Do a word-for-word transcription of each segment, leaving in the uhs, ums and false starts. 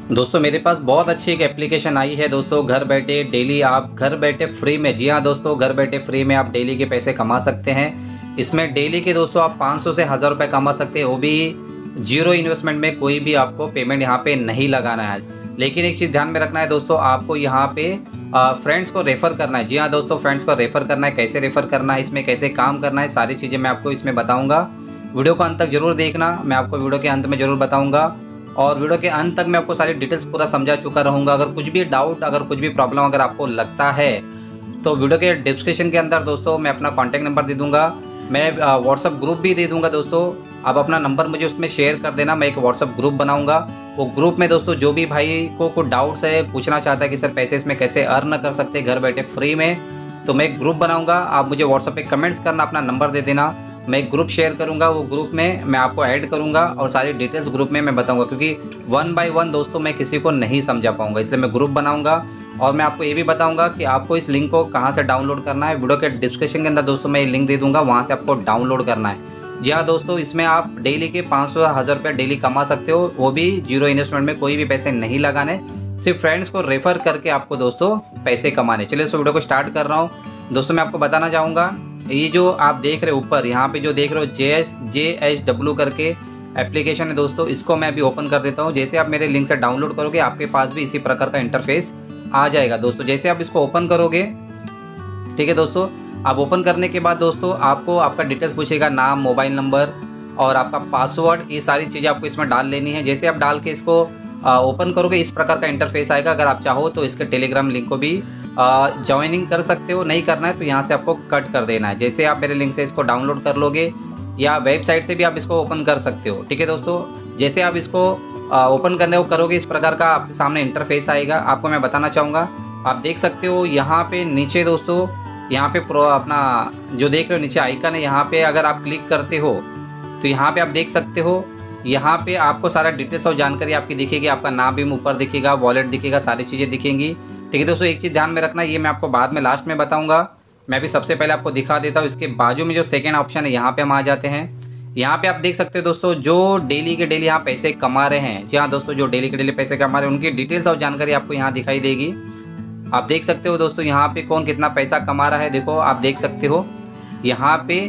दोस्तों मेरे पास बहुत अच्छी एक एप्लीकेशन आई है दोस्तों। घर बैठे डेली आप घर बैठे फ्री में, जी हाँ दोस्तों, घर बैठे फ्री में आप डेली के पैसे कमा सकते हैं। इसमें डेली के दोस्तों आप पाँच सौ से हज़ार रुपये कमा सकते हैं, वो भी जीरो इन्वेस्टमेंट में। कोई भी आपको पेमेंट यहाँ पे नहीं लगाना है। लेकिन एक चीज़ ध्यान में रखना है दोस्तों, आपको यहाँ पे फ्रेंड्स को रेफ़र करना है। जी हाँ दोस्तों, फ्रेंड्स को रेफ़र करना है। कैसे रेफ़र करना है, इसमें कैसे काम करना है, सारी चीज़ें मैं आपको इसमें बताऊँगा। वीडियो को अंत तक जरूर देखना, मैं आपको वीडियो के अंत में ज़रूर बताऊँगा। और वीडियो के अंत तक मैं आपको सारी डिटेल्स पूरा समझा चुका रहूँगा। अगर कुछ भी डाउट, अगर कुछ भी प्रॉब्लम अगर आपको लगता है तो वीडियो के डिस्क्रिप्शन के अंदर दोस्तों मैं अपना कॉन्टैक्ट नंबर दे दूँगा, मैं व्हाट्सअप ग्रुप भी दे दूँगा दोस्तों। आप अपना नंबर मुझे उसमें शेयर कर देना, मैं एक व्हाट्सअप ग्रुप बनाऊँगा। वो ग्रुप में दोस्तों जो भी भाई को कुछ डाउट्स है, पूछना चाहता है कि सर पैसे इसमें कैसे अर्न कर सकते हैं घर बैठे फ्री में, तो मैं एक ग्रुप बनाऊँगा। आप मुझे व्हाट्सअप पे कमेंट्स करना, अपना नंबर दे देना, मैं एक ग्रुप शेयर करूंगा। वो ग्रुप में मैं आपको ऐड करूंगा और सारी डिटेल्स ग्रुप में मैं बताऊंगा, क्योंकि वन बाय वन दोस्तों मैं किसी को नहीं समझा पाऊंगा, इसलिए मैं ग्रुप बनाऊंगा। और मैं आपको ये भी बताऊंगा कि आपको इस लिंक को कहाँ से डाउनलोड करना है। वीडियो के डिस्क्रिप्शन के अंदर दोस्तों मैं ये लिंक दे दूंगा, वहाँ से आपको डाउनलोड करना है। जी हाँ दोस्तों, इसमें आप डेली के पाँच सौ हज़ार रुपये डेली कमा सकते हो, वो भी जीरो इन्वेस्टमेंट में। कोई भी पैसे नहीं लगाने, सिर्फ फ्रेंड्स को रेफ़र करके आपको दोस्तों पैसे कमाने। चलिए दोस्तों वीडियो को स्टार्ट कर रहा हूँ। दोस्तों मैं आपको बताना चाहूँगा, ये जो आप देख रहे हो ऊपर, यहाँ पे जो देख रहे हो J S J H W करके एप्लीकेशन है दोस्तों, इसको मैं अभी ओपन कर देता हूँ। जैसे आप मेरे लिंक से डाउनलोड करोगे आपके पास भी इसी प्रकार का इंटरफेस आ जाएगा दोस्तों। जैसे आप इसको ओपन करोगे, ठीक है दोस्तों, आप ओपन करने के बाद दोस्तों आपको आपका डिटेल्स पूछेगा, नाम, मोबाइल नंबर और आपका पासवर्ड, ये सारी चीज़ें आपको इसमें डाल लेनी है। जैसे आप डाल के इसको ओपन करोगे इस प्रकार का इंटरफेस आएगा। अगर आप चाहो तो इसके टेलीग्राम लिंक को भी ज्वाइनिंग कर सकते हो, नहीं करना है तो यहाँ से आपको कट कर देना है। जैसे आप मेरे लिंक से इसको डाउनलोड कर लोगे या वेबसाइट से भी आप इसको ओपन कर सकते हो, ठीक है दोस्तों। जैसे आप इसको ओपन करने को करोगे इस प्रकार का आपके सामने इंटरफेस आएगा। आपको मैं बताना चाहूँगा, आप देख सकते हो यहाँ पे नीचे दोस्तों, यहाँ पे प्रो अपना जो देख रहे हो नीचे आइकन है, यहाँ पे अगर आप क्लिक करते हो तो यहाँ पे आप देख सकते हो, यहाँ पे आपको सारा डिटेल्स और जानकारी आपकी दिखेगी। आपका नाम भी ऊपर दिखेगा, वॉलेट दिखेगा, सारी चीज़ें दिखेंगी, ठीक है दोस्तों। एक चीज़ ध्यान में रखना, ये मैं आपको बाद में लास्ट में बताऊंगा, मैं भी सबसे पहले आपको दिखा देता हूँ। इसके बाजू में जो सेकंड ऑप्शन है यहाँ पे हम आ जाते हैं। यहाँ पे आप देख सकते हो दोस्तों, जो डेली के डेली यहाँ पैसे कमा रहे हैं, जी हाँ दोस्तों, जो डेली के डेली पैसे कमा रहे हैं उनकी डिटेल्स और जानकारी आपको यहाँ दिखाई देगी। आप देख सकते हो दोस्तों यहाँ पे कौन कितना पैसा कमा रहा है। देखो आप देख सकते हो यहाँ पे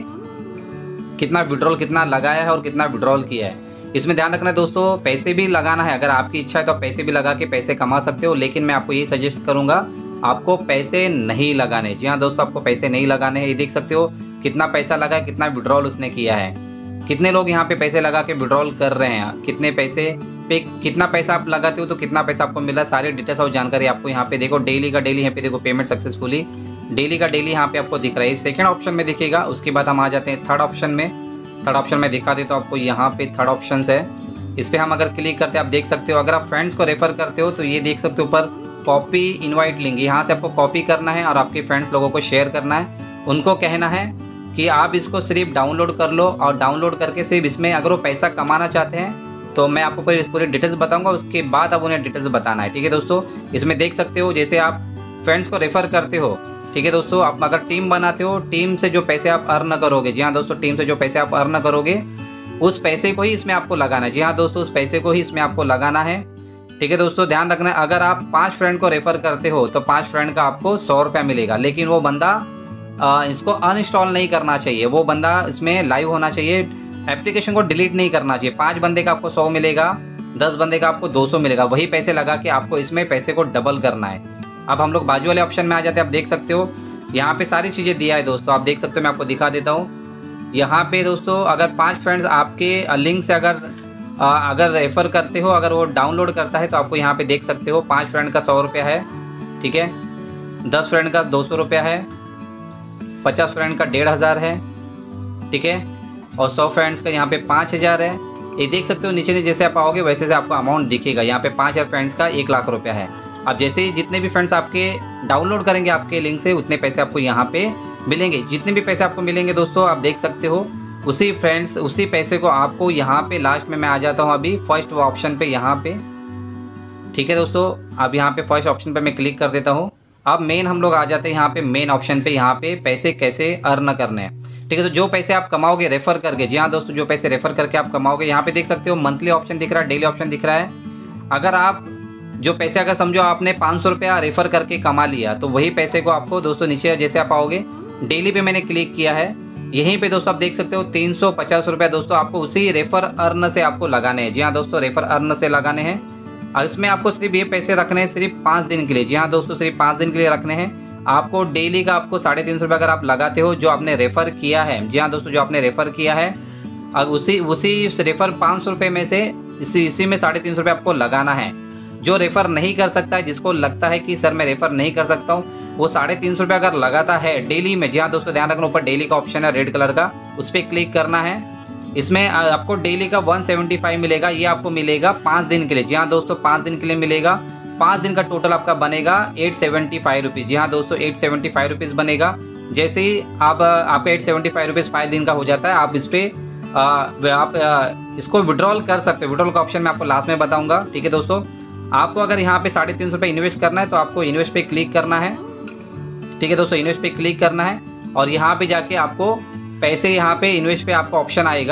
कितना विड्रॉल कितना लगाया है और कितना विड्रॉल किया है। इसमें ध्यान रखना है दोस्तों, पैसे भी लगाना है, अगर आपकी इच्छा है तो आप पैसे भी लगा के पैसे कमा सकते हो, लेकिन मैं आपको ये सजेस्ट करूंगा आपको पैसे नहीं लगाने। जी हाँ दोस्तों, आपको पैसे नहीं लगाने हैं। ये देख सकते हो कितना पैसा लगा है, कितना विड्रॉल उसने किया है, कितने लोग यहाँ पे पैसे लगा के विड्रॉल कर रहे हैं, कितने पैसे पे कितना पैसा आप लगाते हो तो कितना पैसा आपको मिला, सारी डिटेल्स और जानकारी आपको यहाँ पे देखो। डेली का डेली यहाँ पे देखो, पेमेंट सक्सेसफुली डेली का डेली यहाँ पे आपको दिख रहा है, सेकंड ऑप्शन में दिखेगा। उसके बाद हम आ जाते हैं थर्ड ऑप्शन में। थर्ड ऑप्शन में दिखा देता हूँ आपको, यहाँ पे थर्ड ऑप्शन है, इस पर हम अगर क्लिक करते हैं आप देख सकते हो, अगर आप फ्रेंड्स को रेफर करते हो तो ये देख सकते हो ऊपर कॉपी इनवाइट लिंक, यहाँ से आपको कॉपी करना है और आपके फ्रेंड्स लोगों को शेयर करना है। उनको कहना है कि आप इसको सिर्फ डाउनलोड कर लो, और डाउनलोड करके सिर्फ इसमें अगर वो पैसा कमाना चाहते हैं तो मैं आपको पूरी पूरी डिटेल्स बताऊंगा, उसके बाद अब उन्हें डिटेल्स बताना है, ठीक है दोस्तों। इसमें देख सकते हो जैसे आप फ्रेंड्स को रेफर करते हो, ठीक है दोस्तों, आप अगर टीम बनाते हो, टीम से जो पैसे आप अर्न करोगे, जी हाँ दोस्तों, टीम से जो पैसे आप अर्न करोगे उस पैसे को ही इसमें आपको लगाना है। जी हाँ दोस्तों, उस पैसे को ही इसमें आपको लगाना है, ठीक है दोस्तों। ध्यान रखना है, अगर आप पाँच फ्रेंड को रेफर करते हो तो पाँच फ्रेंड का आपको सौ रुपया मिलेगा, लेकिन वो बंदा आ, इसको अनइंस्टॉल नहीं करना चाहिए, वो बंदा इसमें लाइव होना चाहिए, एप्लीकेशन को डिलीट नहीं करना चाहिए। पाँच बंदे का आपको सौ मिलेगा, दस बंदे का आपको दो सौ मिलेगा, वही पैसे लगा के आपको इसमें पैसे को डबल करना है। अब हम लोग बाजू वाले ऑप्शन में आ जाते हैं। आप देख सकते हो यहाँ पे सारी चीज़ें दिया है दोस्तों, आप देख सकते हो, मैं आपको दिखा देता हूँ। यहाँ पे दोस्तों अगर पांच फ्रेंड्स आपके लिंक से अगर अगर रेफ़र करते हो, अगर वो डाउनलोड करता है तो आपको यहाँ पे देख सकते हो पांच फ्रेंड का सौ रुपया है, ठीक है, दस फ्रेंड का दो सौ रुपया है, पचास फ्रेंड का डेढ़ हज़ार है, ठीक है, और सौ फ्रेंड्स का यहाँ पे पाँच हज़ार है। ये देख सकते हो नीचे जैसे आप आओगे वैसे से आपको अमाउंट दिखेगा। यहाँ पे पाँच हज़ार फ्रेंड्स का एक लाख रुपया है। अब जैसे ही जितने भी फ्रेंड्स आपके डाउनलोड करेंगे आपके लिंक से, उतने पैसे आपको यहाँ पे मिलेंगे। जितने भी पैसे आपको मिलेंगे दोस्तों आप देख सकते हो, उसी फ्रेंड्स उसी पैसे को आपको यहाँ पे लास्ट में मैं आ जाता हूँ अभी फर्स्ट ऑप्शन पे यहाँ पे, ठीक है दोस्तों। अब यहाँ पे फर्स्ट ऑप्शन पे मैं क्लिक कर देता हूँ। अब मेन हम लोग आ जाते हैं यहाँ पे मेन ऑप्शन पे, यहाँ पे पैसे कैसे अर्न करने हैं, ठीक है। तो जो पैसे आप कमाओगे रेफर करके, जी हाँ दोस्तों, जो पैसे रेफर करके आप कमाओगे, यहाँ पे देख सकते हो मंथली ऑप्शन दिख रहा है, डेली ऑप्शन दिख रहा है। अगर आप जो पैसे अगर समझो आपने पाँच सौ रुपया रेफ़र करके कमा लिया तो वही पैसे को आपको दोस्तों नीचे जैसे आप आओगे डेली पे मैंने क्लिक किया है, यहीं पे दोस्तों आप देख सकते हो तीन सौ पचास रुपया दोस्तों आपको उसी रेफ़र अर्न से आपको लगाने हैं। जी हाँ दोस्तों, रेफ़र अर्न से लगाने हैं और इसमें आपको सिर्फ ये पैसे रखने हैं सिर्फ पाँच दिन के लिए। जी हाँ दोस्तों, सिर्फ पाँच दिन के लिए रखने हैं। आपको डेली का आपको साढ़े तीन सौ रुपये अगर आप लगाते हो जो आपने रेफ़र किया है। जी हाँ दोस्तों, जो आपने रेफ़र किया है और उसी उसी रेफ़र पाँच सौ रुपये में से इसी इसी में साढ़े तीन सौ रुपये आपको लगाना है। जो रेफ़र नहीं कर सकता है, जिसको लगता है कि सर मैं रेफ़र नहीं कर सकता हूँ, वो साढ़े तीन सौ रुपये अगर लगाता है डेली में। जी हाँ दोस्तों, ध्यान रखना ऊपर डेली का ऑप्शन है रेड कलर का, उस पर क्लिक करना है। इसमें आपको डेली का एक सौ पचहत्तर मिलेगा, ये आपको मिलेगा पाँच दिन के लिए। जी हाँ दोस्तों, पाँच दिन के लिए मिलेगा। पाँच दिन का टोटल आपका बनेगा एट सेवेंटी फाइव रुपीज़। जी हाँ दोस्तों, एट सेवेंटी फाइव रुपीज़ बनेगा। जैसे ही आप आपका eight seventy five rupees five दिन का हो जाता है, आप इस पर आप आ, इसको विड्रॉल कर सकते हो। विड्रॉल का ऑप्शन मैं आपको लास्ट में बताऊंगा। ठीक है दोस्तों, आपको अगर यहाँ पे साढ़े तीन सौ रुपये इन्वेस्ट करना है तो आपको इन्वेस्ट पे क्लिक करना है। ठीक है दोस्तों, इन्वेस्ट पे क्लिक करना है और यहाँ पे जाके आपको पैसे यहाँ पे इन्वेस्ट पे आपको ऑप्शन आएगा,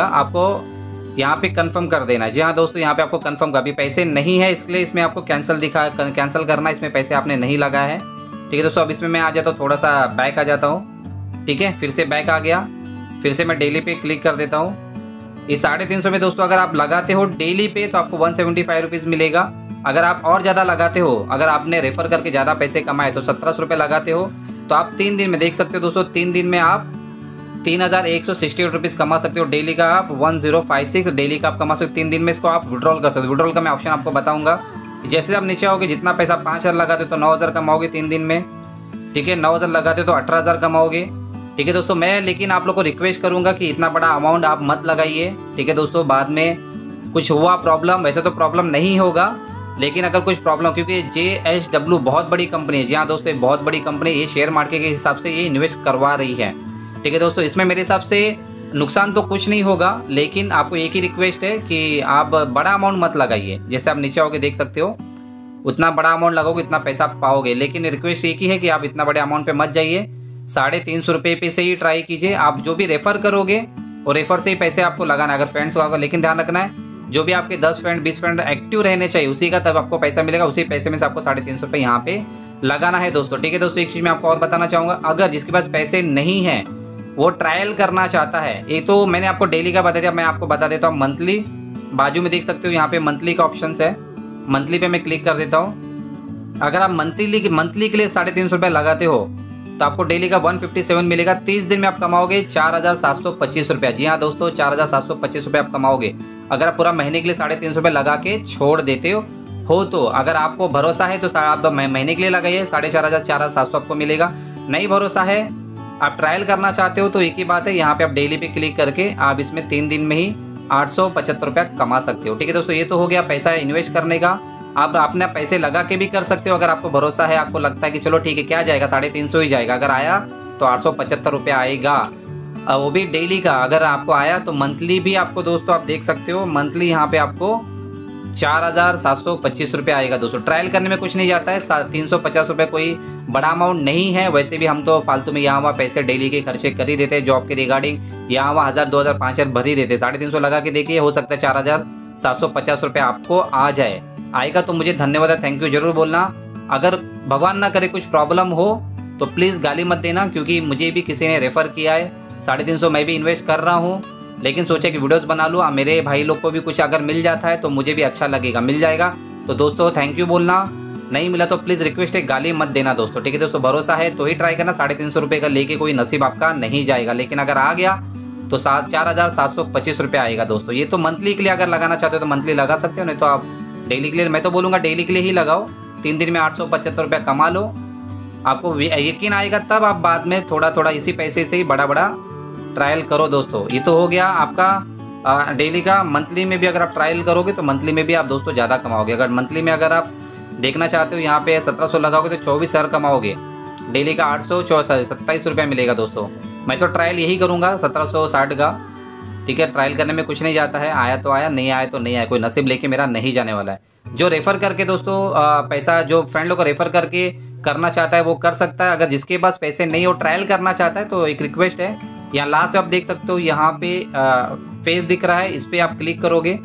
आपको यहाँ पे कंफर्म कर देना है। जी हाँ दोस्तों, यहाँ पे आपको कंफर्म कर, अभी पैसे नहीं है इसलिए इसमें आपको कैंसिल दिखा कैंसिल करना है, इसमें पैसे आपने नहीं लगाया है। ठीक है दोस्तों, अब इसमें मैं आ जाता हूँ, थोड़ा सा बैक आ जाता हूँ। ठीक है, फिर से बैक आ गया, फिर से मैं डेली पे क्लिक कर देता हूँ। इस साढ़े तीन सौ में दोस्तों अगर आप लगाते हो डेली पे तो आपको वन सेवेंटी फाइव रुपीज़ मिलेगा। अगर आप और ज़्यादा लगाते हो, अगर आपने रेफ़र करके ज़्यादा पैसे कमाए तो सत्रह सौ रुपये लगाते हो तो आप तीन दिन में देख सकते हो दोस्तों, तीन दिन में आप तीन हज़ार एक सौ सिक्सटी एट रुपीज़ कमा सकते हो। डेली का आप one zero five six daily का आप कमा सकते हो। तीन दिन में इसको आप विड्रॉल कर सकते हो। विड्रॉल का मैं ऑप्शन आपको बताऊंगा। जैसे आप नीचे आओगे, जितना पैसा पाँच हज़ार लगाते हो तो नौ हज़ार कमाओगे तीन दिन में। ठीक है, नौ हज़ार लगाते हो तो अठारह हज़ार कमाओगे। ठीक है दोस्तों, मैं लेकिन आप लोग को रिक्वेस्ट करूंगा कि इतना बड़ा अमाउंट आप मत लगाइए। ठीक है दोस्तों, बाद में कुछ हुआ प्रॉब्लम, वैसे तो प्रॉब्लम नहीं होगा लेकिन अगर कुछ प्रॉब्लम, क्योंकि जे एच डब्ल्यू बहुत बड़ी कंपनी है। जी हाँ दोस्तों, बहुत बड़ी कंपनी, ये शेयर मार्केट के हिसाब से ये इन्वेस्ट करवा रही है। ठीक है दोस्तों, इसमें मेरे हिसाब से नुकसान तो कुछ नहीं होगा, लेकिन आपको एक ही रिक्वेस्ट है कि आप बड़ा अमाउंट मत लगाइए। जैसे आप नीचे आओगे देख सकते हो, उतना बड़ा अमाउंट लगाओगे इतना पैसा आप पाओगे, लेकिन रिक्वेस्ट एक ही है कि आप इतना बड़े अमाउंट पे मत जाइए। साढ़े तीन सौ रुपये पे से ही ट्राई कीजिए। आप जो भी रेफ़र करोगे और रेफ़र से ही पैसे आपको लगाना है, अगर फ्रेंड्स होगा। लेकिन ध्यान रखना है, जो भी आपके दस फ्रेंड बीस फ्रेंड एक्टिव रहने चाहिए, उसी का तब आपको पैसा मिलेगा। उसी पैसे में से आपको साढ़े तीन सौ रुपये यहाँ पे लगाना है दोस्तों। ठीक है दोस्तों, एक चीज़ मैं आपको और बताना चाहूँगा, अगर जिसके पास पैसे नहीं हैं वो ट्रायल करना चाहता है, ये तो मैंने आपको डेली का बता दिया, मैं आपको बता देता हूँ मंथली। बाजू में देख सकते हो यहाँ पे मंथली का ऑप्शन है, मंथली पे मैं क्लिक कर देता हूँ। अगर आप मंथली मंथली के लिए साढ़े तीन सौ रुपये लगाते हो तो आपको डेली का वन फिफ्टी सेवन मिलेगा। तीस दिन में आप कमाओगे चार हज़ार सात सौ पच्चीस रुपया। जी हाँ दोस्तों, चार हज़ार सात सौ पच्चीस रुपये आप कमाओगे अगर आप पूरा महीने के लिए साढ़े तीन सौ रुपये लगा के छोड़ देते हो हो तो अगर आपको भरोसा है तो आप महीने के लिए लगाइए, साढ़े चार हज़ार चार हज़ार सात सौ आपको मिलेगा। नहीं भरोसा है, आप ट्रायल करना चाहते हो तो एक ही बात है, यहाँ पे आप डेली पे क्लिक करके आप इसमें तीन दिन में ही आठ सौ पचहत्तर रुपया कमा सकते हो। ठीक है दोस्तों, ये तो हो गया पैसा इन्वेस्ट करने का। आप अपने पैसे लगा के भी कर सकते हो, अगर आपको भरोसा है, आपको लगता है कि चलो ठीक है क्या जाएगा, साढ़े तीन सौ ही जाएगा। अगर आया तो आठ सौ पचहत्तर रुपया आएगा, वो भी डेली का। अगर आपको आया तो मंथली भी आपको दोस्तों आप देख सकते हो, मंथली यहाँ पे आपको चार हज़ार सात सौ पच्चीस रुपये आएगा दोस्तों। ट्रायल करने में कुछ नहीं जाता है, तीन सौ पचास रुपये कोई बड़ा अमाउंट नहीं है। वैसे भी हम तो फालतू में यहाँ वहाँ पैसे डेली के खर्चे कर ही देते हैं, जॉब के रिगार्डिंग यहाँ वहाँ हज़ार दो हज़ार पाँच हज़ार भर ही देते हैं। साढ़े तीन सौ लगा के देखिए, हो सकता है चार हज़ार सात सौ पचास रुपये आपको आ जाए। आएगा तो मुझे धन्यवाद है, थैंक यू जरूर बोलना। अगर भगवान ना करे कुछ प्रॉब्लम हो तो प्लीज़ गाली मत देना, क्योंकि मुझे भी किसी ने रेफ़र किया है। साढ़े तीन सौ मैं भी इन्वेस्ट कर रहा हूँ, लेकिन सोचा कि वीडियोस बना लूँ, मेरे भाई लोग को भी कुछ अगर मिल जाता है तो मुझे भी अच्छा लगेगा। मिल जाएगा तो दोस्तों थैंक यू बोलना, नहीं मिला तो प्लीज़ रिक्वेस्ट है गाली मत देना दोस्तों। ठीक है दोस्तों, भरोसा है तो ही ट्राई करना। साढ़े तीन सौ रुपये का लेके कोई नसीब आपका नहीं जाएगा, लेकिन अगर आ गया तो सात चार हज़ार सात सौ पच्चीस रुपये आएगा दोस्तों। ये तो मंथली के लिए अगर लगाना चाहते हो तो मंथली लगा सकते हो, नहीं तो आप डेली के लिए, मैं तो बोलूँगा डेली के लिए ही लगाओ। तीन दिन में आठ सौ पचहत्तर रुपया कमा लो, आपको यकीन आएगा, तब आप बाद में थोड़ा थोड़ा इसी पैसे से ही बड़ा बड़ा ट्रायल करो दोस्तों। ये तो हो गया आपका डेली का। मंथली में भी अगर आप ट्रायल करोगे तो मंथली में भी आप दोस्तों ज़्यादा कमाओगे। अगर मंथली में अगर आप देखना चाहते हो, यहाँ पे सत्रह सौ लगाओगे तो चौबीस हज़ार कमाओगे। डेली का आठ सौ चौसठ सत्ताईस रुपया मिलेगा दोस्तों। मैं तो ट्रायल यही करूँगा सत्रह सौ साठ का। ठीक है, ट्रायल करने में कुछ नहीं जाता है, आया तो आया, नहीं आया तो नहीं आया, कोई नसीब लेके मेरा नहीं जाने वाला है। जो रेफ़र करके दोस्तों पैसा, जो फ्रेंड लोग को रेफ़र करके करना चाहता है वो कर सकता है। अगर जिसके पास पैसे नहीं हो ट्रायल करना चाहता है तो एक रिक्वेस्ट है, यहाँ लास्ट में आप देख सकते हो, यहाँ पे आ, फेस दिख रहा है, इस पर आप क्लिक करोगे।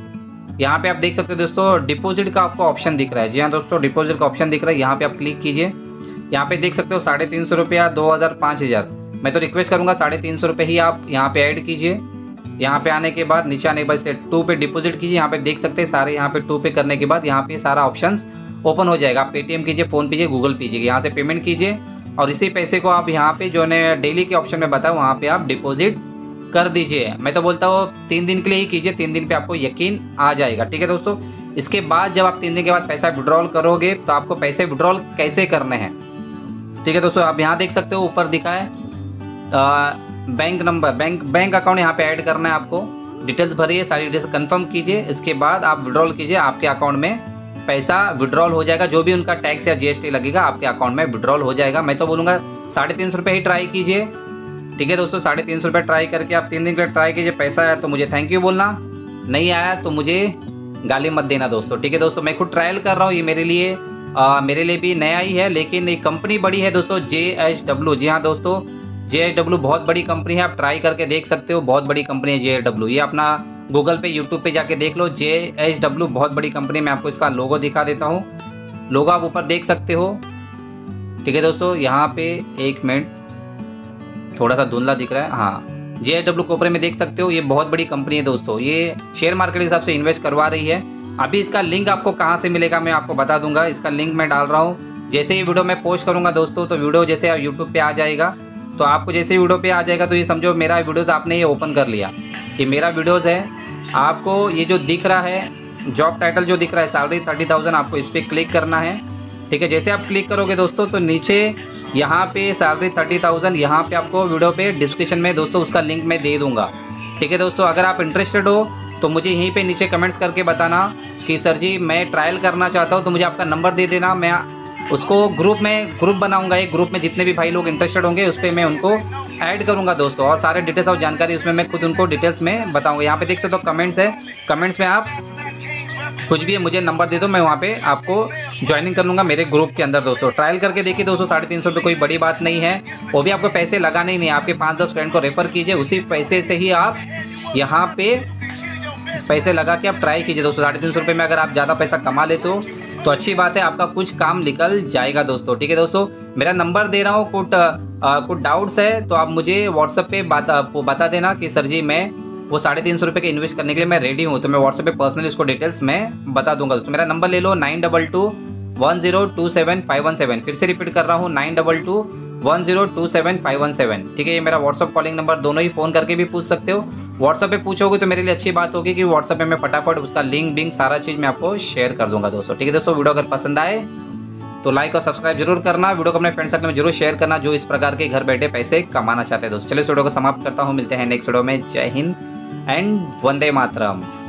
यहाँ पे आप देख सकते हो दोस्तों डिपॉजिट का आपको ऑप्शन दिख रहा है। जी हाँ दोस्तों, डिपॉजिट का ऑप्शन दिख रहा है, यहाँ पे आप क्लिक कीजिए। यहाँ पे देख सकते हो साढ़े तीन सौ रुपया, दो हज़ार, पाँच हज़ार। मैं तो रिक्वेस्ट करूँगा साढ़े तीन सौ रुपये ही आप यहाँ पे ऐड कीजिए। यहाँ पे आने के बाद नीचे आने के बाद इसे टू पे डिपॉजिट कीजिए। यहाँ पे देख सकते हैं सारे, यहाँ पे टू पे करने के बाद यहाँ पे सारा ऑप्शंस ओपन हो जाएगा। आप पेटीएम कीजिए, फ़ोन कीजिए, गूगल पे कीजिए, यहाँ से पेमेंट कीजिए और इसी पैसे को आप यहाँ पे जो ने डेली के ऑप्शन में बताया वहाँ पे आप डिपॉजिट कर दीजिए। मैं तो बोलता हूँ तीन दिन के लिए ही कीजिए, तीन दिन पे आपको यकीन आ जाएगा। ठीक है दोस्तों, इसके बाद जब आप तीन दिन के बाद पैसा विड्रॉल करोगे तो आपको पैसे विड्रॉल कैसे करने हैं, ठीक है दोस्तों, आप यहाँ देख सकते हो ऊपर दिखा है आ, bank number, bank bank account यहाँ पे ऐड करना है आपको। डिटेल्स भरिए, सारी डिटेल्स कंफर्म कीजिए, इसके बाद आप विड्रॉल कीजिए। आपके अकाउंट में पैसा विड्रॉल हो जाएगा, जो भी उनका टैक्स या जीएसटी लगेगा आपके अकाउंट में विड्रॉल हो जाएगा। मैं तो बोलूँगा साढ़े तीन सौ रुपये ही ट्राई कीजिए। ठीक है दोस्तों, साढ़े तीन सौ रुपये ट्राई करके आप तीन दिन के लिए ट्राई कीजिए। पैसा आया तो मुझे थैंक यू बोलना, नहीं आया तो मुझे गाली मत देना दोस्तों। ठीक है दोस्तों, मैं खुद ट्रायल कर रहा हूँ, ये मेरे लिए आ, मेरे लिए भी नया ही है, लेकिन एक कंपनी बड़ी है दोस्तों, जे एच डब्ल्यू। जी हाँ दोस्तों, जे एच डब्ल्यू बहुत बड़ी कंपनी है, आप ट्राई करके देख सकते हो। बहुत बड़ी कंपनी है जे एच डब्ल्यू, ये अपना गूगल पे यूट्यूब पे जाके देख लो, जे एच डब्ल्यू बहुत बड़ी कंपनी। मैं आपको इसका लोगो दिखा देता हूँ, लोगो आप ऊपर देख सकते हो। ठीक है दोस्तों, यहाँ पे एक मिनट थोड़ा सा धुंधला दिख रहा है, हाँ, जे एच डब्ल्यू कोपरे में देख सकते हो। ये बहुत बड़ी कंपनी है दोस्तों, ये शेयर मार्केट के हिसाब से इन्वेस्ट करवा रही है। अभी इसका लिंक आपको कहाँ से मिलेगा मैं आपको बता दूंगा, इसका लिंक मैं डाल रहा हूँ। जैसे ही वीडियो मैं पोस्ट करूँगा दोस्तों, तो वीडियो जैसे आप यूट्यूब पे आ जाएगा, तो आपको जैसे वीडियो पे आ जाएगा तो ये समझो मेरा वीडियोस आपने ये ओपन कर लिया, ये मेरा वीडियोस है। आपको ये जो दिख रहा है जॉब टाइटल जो दिख रहा है सैलरी थर्टी थाउजेंड, आपको इस पर क्लिक करना है। ठीक है, जैसे आप क्लिक करोगे दोस्तों तो नीचे यहाँ पे सैलरी थर्टी थाउजेंड, यहाँ पे आपको वीडियो पे डिस्क्रिप्शन में दोस्तों उसका लिंक मैं दे दूँगा। ठीक है दोस्तों, अगर आप इंटरेस्टेड हो तो मुझे यहीं पे नीचे कमेंट्स करके बताना कि सर जी मैं ट्रायल करना चाहता हूँ, तो मुझे आपका नंबर दे देना। मैं उसको ग्रुप में ग्रुप बनाऊंगा, एक ग्रुप में जितने भी भाई लोग इंटरेस्टेड होंगे उस पर मैं उनको ऐड करूंगा दोस्तों, और सारे डिटेल्स और जानकारी उसमें मैं खुद उनको डिटेल्स में बताऊंगा। यहाँ पे देख सकते हो कमेंट्स है, कमेंट्स में आप कुछ भी है मुझे नंबर दे दो, मैं वहाँ पे आपको ज्वाइनिंग कर लूँगा मेरे ग्रुप के अंदर दोस्तों। ट्रायल करके देखिए दोस्तों, साढ़े तीन सौ रुपये कोई बड़ी बात नहीं है, वो भी आपको पैसे लगाने ही नहीं, आपके पाँच दस फ्रेंड को रेफ़र कीजिए, उसी पैसे से ही आप यहाँ पे पैसे लगा के आप ट्राई कीजिए दोस्तों। साढ़े तीन सौ रुपये में अगर आप ज़्यादा पैसा कमा लेते हो तो अच्छी बात है, आपका कुछ काम निकल जाएगा दोस्तों। ठीक है दोस्तों, मेरा नंबर दे रहा हूँ, कुछ कुछ डाउट्स है तो आप मुझे व्हाट्सएप पे बता बता देना कि सर जी मैं वो साढ़े तीन सौ रुपये के इन्वेस्ट करने के लिए मैं रेडी हूँ, तो मैं व्हाट्सएप पे पर्सनली उसको डिटेल्स मैं बता दूंगा दोस्तों। मेरा नंबर ले लो nine double two one zero two seven five one seven, फिर से रिपीट कर रहा हूँ nine double two one zero two seven five one seven. ठीक है, ये मेरा व्हाट्सअप कॉलिंग नंबर, दोनों ही फ़ोन करके भी पूछ सकते हो। व्हाट्सएप पे पूछोगे तो मेरे लिए अच्छी बात होगी कि व्हाट्सएप पे मैं फटाफट उसका लिंक बिंक सारा चीज़ मैं आपको शेयर कर दूंगा दोस्तों। ठीक है दोस्तों, वीडियो अगर पसंद आए तो लाइक और सब्सक्राइब जरूर करना, वीडियो को अपने फ्रेंड सर्कल में जरूर शेयर करना जो इस प्रकार के घर बैठे पैसे कमाना चाहते हैं दोस्तों। चलिए इस वीडियो को समाप्त करता हूँ, मिलते हैं नेक्स्ट वीडियो में। जय हिंद एंड वंदे मातरम।